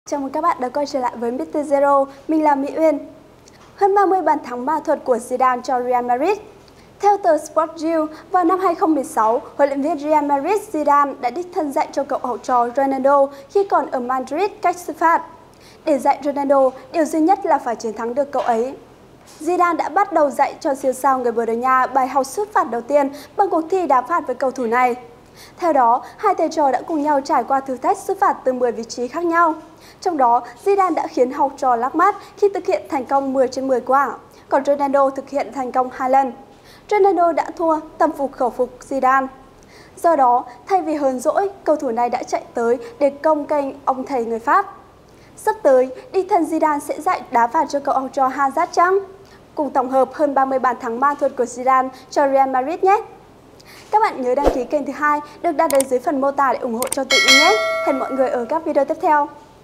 Chào mừng các bạn đã quay trở lại với Mr. Zero, mình là Mỹ Uyên. Hơn 30 bàn thắng ma thuật của Zidane cho Real Madrid. Theo tờ Sportbill, vào năm 2016, huấn luyện viên Real Madrid Zidane đã đích thân dạy cho cậu học trò Ronaldo khi còn ở Madrid cách xuất phát. Để dạy Ronaldo, điều duy nhất là phải chiến thắng được cậu ấy. Zidane đã bắt đầu dạy cho siêu sao người Bồ Đào Nha bài học xuất phạt đầu tiên bằng cuộc thi đá phạt với cầu thủ này. Theo đó, hai thầy trò đã cùng nhau trải qua thử thách xuất phạt từ 10 vị trí khác nhau. Trong đó, Zidane đã khiến học trò lắc mắt khi thực hiện thành công 10 trên 10 quả, còn Ronaldo thực hiện thành công 2 lần. Ronaldo đã thua, tâm phục khẩu phục Zidane. Do đó, thay vì hờn dỗi, cầu thủ này đã chạy tới để công kênh ông thầy người Pháp. Sắp tới, đích thân Zidane sẽ dạy đá phạt cho cậu học trò Hazard chăng? Cùng tổng hợp hơn 30 bàn thắng ma thuật của Zidane cho Real Madrid nhé! Các bạn nhớ đăng ký kênh thứ hai được đặt ở dưới phần mô tả để ủng hộ cho tụi mình nhé! Hẹn mọi người ở các video tiếp theo!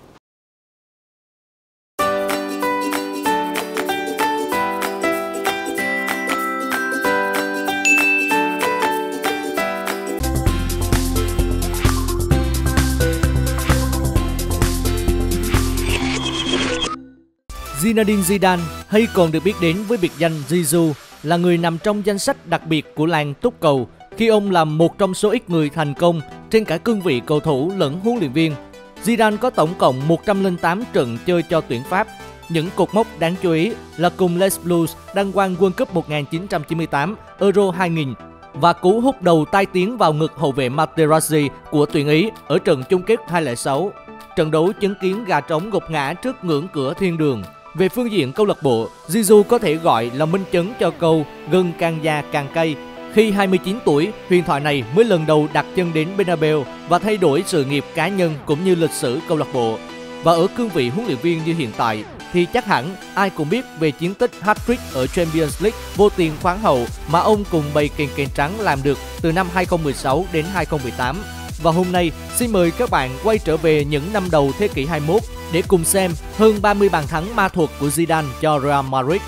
Zinedine Zidane, hay còn được biết đến với biệt danh Zizou, là người nằm trong danh sách đặc biệt của làng túc cầu khi ông là một trong số ít người thành công trên cả cương vị cầu thủ lẫn huấn luyện viên. Zidane có tổng cộng 108 trận chơi cho tuyển Pháp. Những cột mốc đáng chú ý là cùng Les Blues đăng quang World Cup 1998, Euro 2000 và cú húc đầu tai tiếng vào ngực hậu vệ Materazzi của tuyển Ý ở trận chung kết 2006. Trận đấu chứng kiến gà trống gục ngã trước ngưỡng cửa thiên đường. Về phương diện câu lạc bộ, Zizou có thể gọi là minh chứng cho câu gân càng già càng cay. Khi 29 tuổi, huyền thoại này mới lần đầu đặt chân đến Bernabeu và thay đổi sự nghiệp cá nhân cũng như lịch sử câu lạc bộ. Và ở cương vị huấn luyện viên như hiện tại thì chắc hẳn ai cũng biết về chiến tích hat-trick ở Champions League vô tiền khoáng hậu mà ông cùng bầy kèn kèn trắng làm được từ năm 2016 đến 2018. Và hôm nay, xin mời các bạn quay trở về những năm đầu thế kỷ 21 để cùng xem hơn 30 bàn thắng ma thuật của Zidane cho Real Madrid.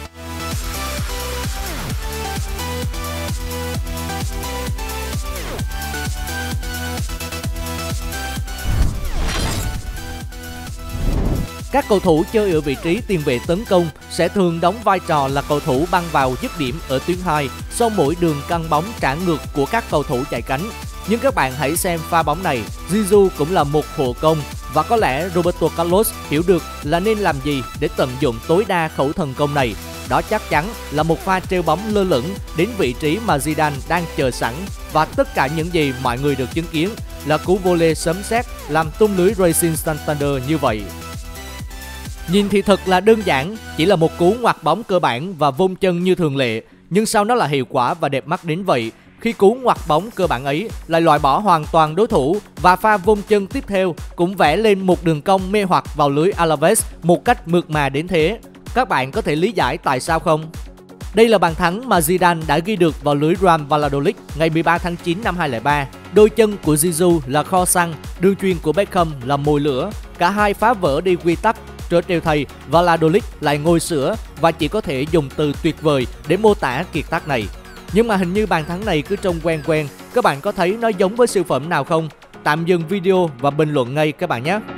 Các cầu thủ chơi ở vị trí tiền vệ tấn công sẽ thường đóng vai trò là cầu thủ băng vào dứt điểm ở tuyến 2 sau mỗi đường căng bóng trả ngược của các cầu thủ chạy cánh. Nhưng các bạn hãy xem pha bóng này, Zizou cũng là một hộ công và có lẽ Roberto Carlos hiểu được là nên làm gì để tận dụng tối đa khẩu thần công này. Đó chắc chắn là một pha treo bóng lơ lửng đến vị trí mà Zidane đang chờ sẵn và tất cả những gì mọi người được chứng kiến là cú volley sấm sét làm tung lưới Racing Santander như vậy. Nhìn thì thật là đơn giản, chỉ là một cú ngoặt bóng cơ bản và vung chân như thường lệ, nhưng sao nó là hiệu quả và đẹp mắt đến vậy? Khi cú ngoặt bóng cơ bản ấy lại loại bỏ hoàn toàn đối thủ và pha vung chân tiếp theo cũng vẽ lên một đường cong mê hoặc vào lưới Alaves một cách mượt mà đến thế. Các bạn có thể lý giải tại sao không? Đây là bàn thắng mà Zidane đã ghi được vào lưới Real Valladolid ngày 13 tháng 9 năm 2003. Đôi chân của Zizou là kho xăng, đường chuyền của Beckham là mồi lửa. Cả hai phá vỡ đi quy tắc. Trở điều thầy, Valladolid lại ngồi sữa và chỉ có thể dùng từ tuyệt vời để mô tả kiệt tác này. Nhưng mà hình như bàn thắng này cứ trông quen quen, các bạn có thấy nó giống với siêu phẩm nào không? Tạm dừng video và bình luận ngay các bạn nhé!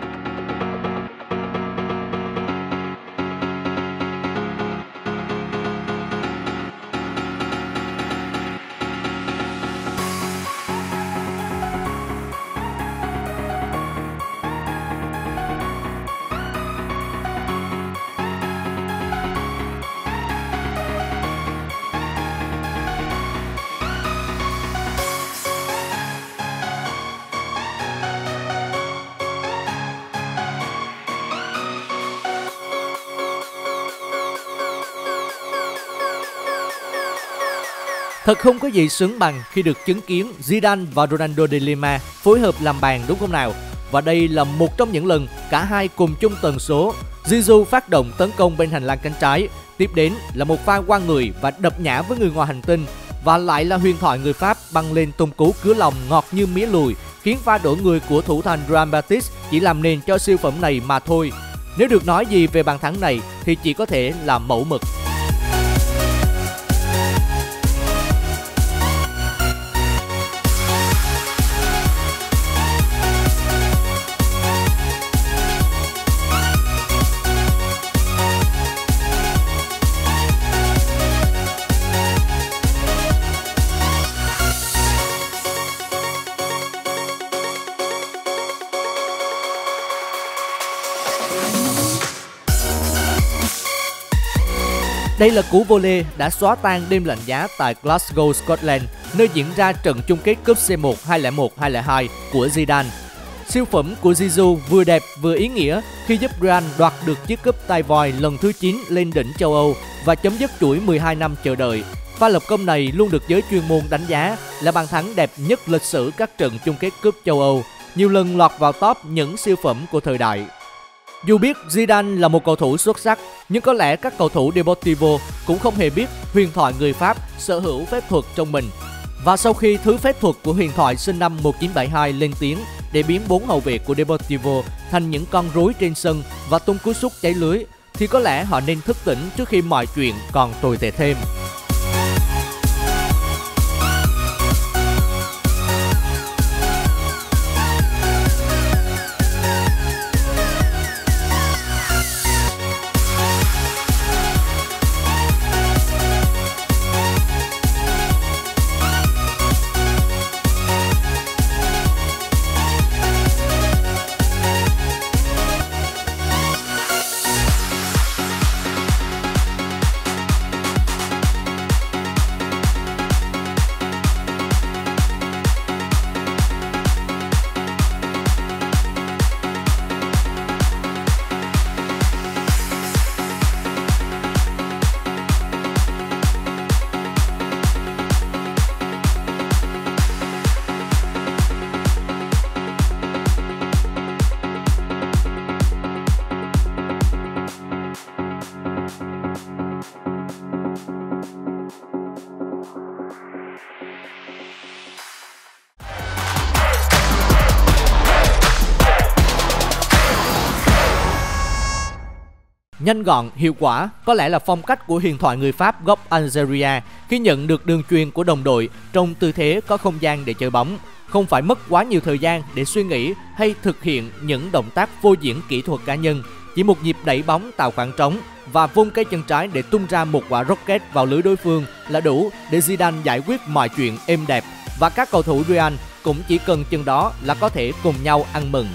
Thật không có gì sướng bằng khi được chứng kiến Zidane và Ronaldo de Lima phối hợp làm bàn, đúng không nào? Và đây là một trong những lần cả hai cùng chung tần số. Zizou phát động tấn công bên hành lang cánh trái, tiếp đến là một pha qua người và đập nhã với người ngoài hành tinh, và lại là huyền thoại người Pháp băng lên tung cú cứa lòng ngọt như mía lùi, khiến pha đổ người của thủ thành Jean-Baptiste chỉ làm nền cho siêu phẩm này mà thôi. Nếu được nói gì về bàn thắng này thì chỉ có thể là mẫu mực. Đây là cú volley đã xóa tan đêm lạnh giá tại Glasgow, Scotland, nơi diễn ra trận chung kết cúp C1 2001-2002 của Zidane. Siêu phẩm của Zizou vừa đẹp vừa ý nghĩa khi giúp Real đoạt được chiếc cúp tai voi lần thứ 9 lên đỉnh châu Âu và chấm dứt chuỗi 12 năm chờ đợi. Pha lập công này luôn được giới chuyên môn đánh giá là bàn thắng đẹp nhất lịch sử các trận chung kết cúp châu Âu, nhiều lần lọt vào top những siêu phẩm của thời đại. Dù biết Zidane là một cầu thủ xuất sắc, nhưng có lẽ các cầu thủ Deportivo cũng không hề biết huyền thoại người Pháp sở hữu phép thuật trong mình. Và sau khi thứ phép thuật của huyền thoại sinh năm 1972 lên tiếng để biến 4 hậu vệ của Deportivo thành những con rối trên sân và tung cú sút cháy lưới, thì có lẽ họ nên thức tỉnh trước khi mọi chuyện còn tồi tệ thêm. Nhanh gọn, hiệu quả có lẽ là phong cách của huyền thoại người Pháp gốc Algeria khi nhận được đường chuyền của đồng đội trong tư thế có không gian để chơi bóng, không phải mất quá nhiều thời gian để suy nghĩ hay thực hiện những động tác phô diễn kỹ thuật cá nhân. Chỉ một nhịp đẩy bóng tạo khoảng trống và vung cái chân trái để tung ra một quả rocket vào lưới đối phương là đủ để Zidane giải quyết mọi chuyện êm đẹp, và các cầu thủ Real cũng chỉ cần chừng đó là có thể cùng nhau ăn mừng.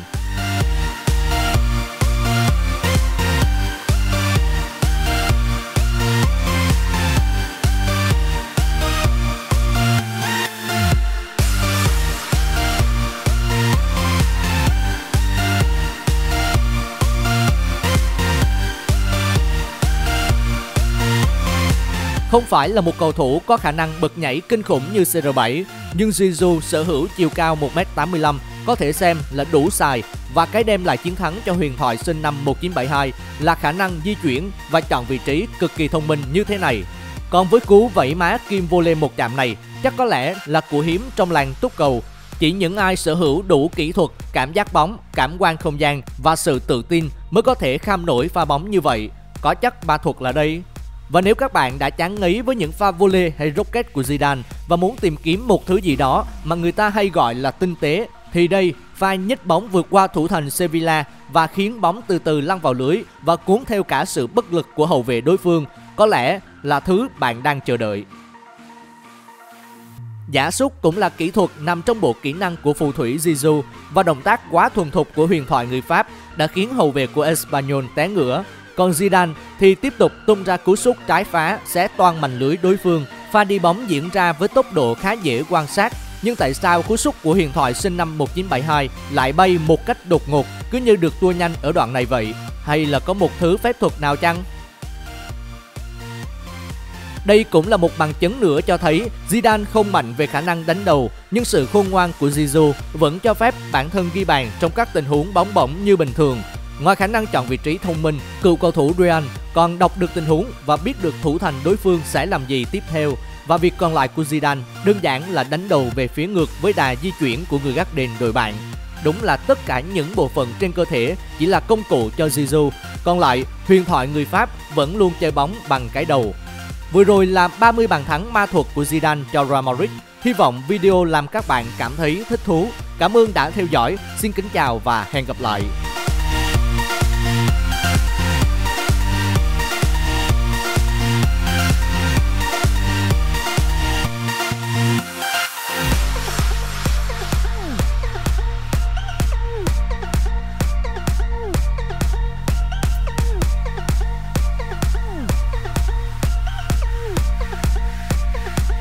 Không phải là một cầu thủ có khả năng bật nhảy kinh khủng như CR7, nhưng Zizou sở hữu chiều cao 1m85 có thể xem là đủ xài, và cái đem lại chiến thắng cho huyền thoại sinh năm 1972 là khả năng di chuyển và chọn vị trí cực kỳ thông minh như thế này. Còn với cú vẫy má kim volley một chạm này, chắc có lẽ là của hiếm trong làng túc cầu. Chỉ những ai sở hữu đủ kỹ thuật, cảm giác bóng, cảm quan không gian và sự tự tin mới có thể kham nổi pha bóng như vậy. Có chắc ma thuật là đây. Và nếu các bạn đã chán ngấy với những pha volley hay rocket của Zidane và muốn tìm kiếm một thứ gì đó mà người ta hay gọi là tinh tế, thì đây, pha nhích bóng vượt qua thủ thành Sevilla và khiến bóng từ từ lăn vào lưới và cuốn theo cả sự bất lực của hậu vệ đối phương, có lẽ là thứ bạn đang chờ đợi. Giã sút cũng là kỹ thuật nằm trong bộ kỹ năng của phù thủy Zizou, và động tác quá thuần thục của huyền thoại người Pháp đã khiến hậu vệ của Espanyol té ngửa. Còn Zidane thì tiếp tục tung ra cú sút trái phá xé toang mành lưới đối phương. Pha đi bóng diễn ra với tốc độ khá dễ quan sát, nhưng tại sao cú sút của huyền thoại sinh năm 1972 lại bay một cách đột ngột, cứ như được tua nhanh ở đoạn này vậy? Hay là có một thứ phép thuật nào chăng? Đây cũng là một bằng chứng nữa cho thấy Zidane không mạnh về khả năng đánh đầu, nhưng sự khôn ngoan của Zizou vẫn cho phép bản thân ghi bàn trong các tình huống bóng bổng như bình thường. Ngoài khả năng chọn vị trí thông minh, cựu cầu thủ Real còn đọc được tình huống và biết được thủ thành đối phương sẽ làm gì tiếp theo. Và việc còn lại của Zidane đơn giản là đánh đầu về phía ngược với đà di chuyển của người gác đền đội bạn. Đúng là tất cả những bộ phận trên cơ thể chỉ là công cụ cho Zizou, còn lại huyền thoại người Pháp vẫn luôn chơi bóng bằng cái đầu. Vừa rồi là 30 bàn thắng ma thuật của Zidane cho Real Madrid. Hy vọng video làm các bạn cảm thấy thích thú. Cảm ơn đã theo dõi. Xin kính chào và hẹn gặp lại.